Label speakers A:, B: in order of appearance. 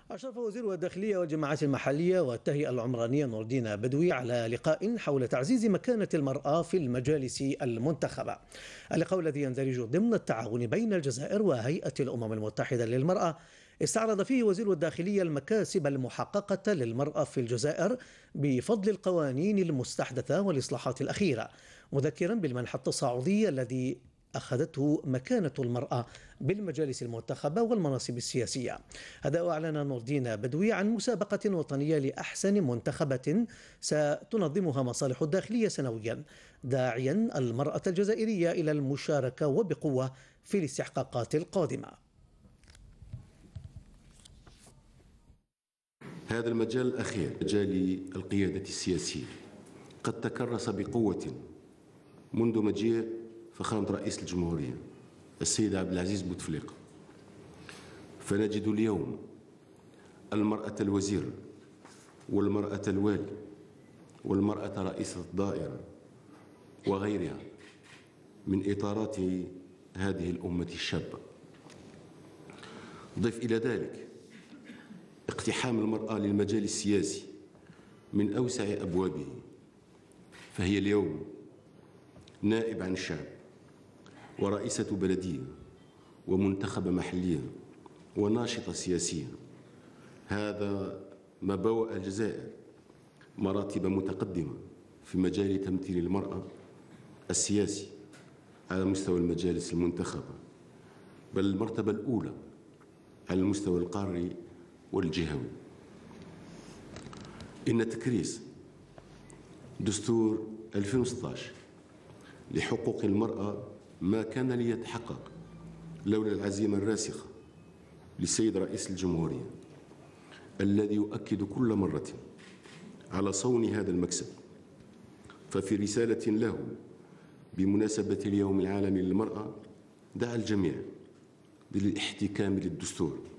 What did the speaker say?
A: أشرف وزير الداخلية والجماعات المحلية والتهيئة العمرانية نور الدين بدوي على لقاء حول تعزيز مكانة المرأة في المجالس المنتخبة. اللقاء الذي يندرج ضمن التعاون بين الجزائر وهيئة الأمم المتحدة للمرأة استعرض فيه وزير الداخلية المكاسب المحققة للمرأة في الجزائر بفضل القوانين المستحدثة والإصلاحات الأخيرة، مذكرا بالمنح التصاعدي الذي أخذته مكانة المرأة بالمجالس المنتخبة والمناصب السياسية. هذا وأعلن نور الدين بدوي عن مسابقة وطنية لأحسن منتخبة ستنظمها مصالح الداخلية سنويا، داعيا المرأة الجزائرية إلى المشاركة وبقوة في الاستحقاقات القادمة.
B: هذا المجال الأخير، مجال القيادة السياسية، قد تكرس بقوة منذ مجيء فخامة رئيس الجمهورية السيد عبد العزيز بوتفليقة، فنجد اليوم المرأة الوزير والمرأة الوالي والمرأة رئيسة الدائرة وغيرها من إطارات هذه الأمة الشابة. ضف إلى ذلك اقتحام المرأة للمجال السياسي من أوسع أبوابه، فهي اليوم نائب عن الشعب ورئيسة بلدية ومنتخبة محلية وناشطة سياسية. هذا ما بوأ الجزائر مراتب متقدمة في مجال تمثيل المرأة السياسي على مستوى المجالس المنتخبة، بل المرتبة الأولى على المستوى القاري والجهوي. إن تكريس دستور 2016 لحقوق المرأة ما كان ليتحقق لولا العزيمة الراسخة للسيد رئيس الجمهورية الذي يؤكد كل مرة على صون هذا المكسب. ففي رسالة له بمناسبة اليوم العالمي للمرأة دعا الجميع بالاحتكام للدستور